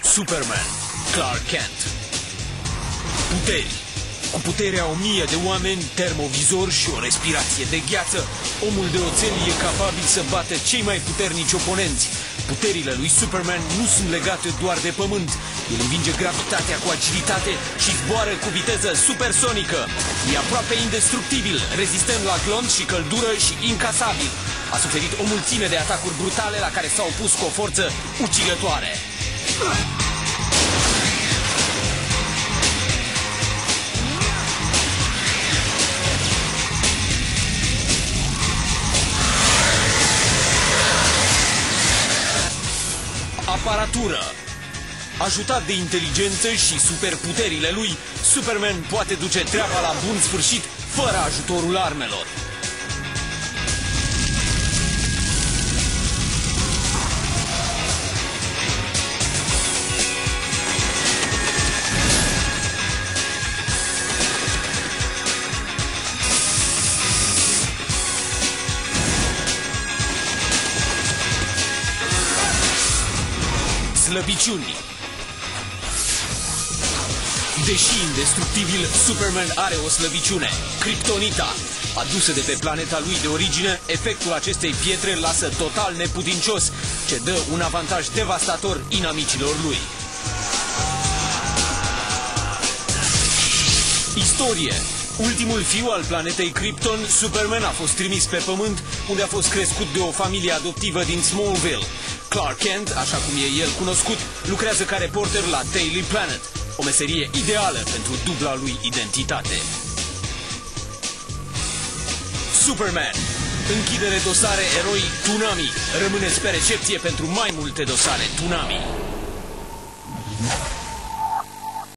Superman, Clark Kent. Puteri. Cu puterea 1000 de oameni, termovizor și o respirație de gheață, omul de oțel e capabil să bată cei mai puternici oponenți. Puterile lui Superman nu sunt legate doar de pământ. El învinge gravitatea cu agilitate și zboară cu viteză supersonică. E aproape indestructibil, rezistent la glonț și căldură și incasabil. A suferit o mulțime de atacuri brutale la care s-a opus cu o forță ucigătoare. Aparatură. Ajutat de inteligență și superputerile lui, Superman poate duce treaba la bun sfârșit fără ajutorul armelor. Slăbiciuni. Deși indestructibil, Superman are o slăbiciune, Kryptonita. Adusă de pe planeta lui de origine, efectul acestei pietre îl lasă total neputincios, ce dă un avantaj devastator inamicilor lui. Istorie. Ultimul fiu al planetei Krypton, Superman a fost trimis pe Pământ, unde a fost crescut de o familie adoptivă din Smallville. Clark Kent, așa cum e el cunoscut, lucrează ca reporter la Daily Planet, o meserie ideală pentru dubla lui identitate. Superman. Închidere dosare eroi Toonami. Rămâneți pe recepție pentru mai multe dosare Toonami.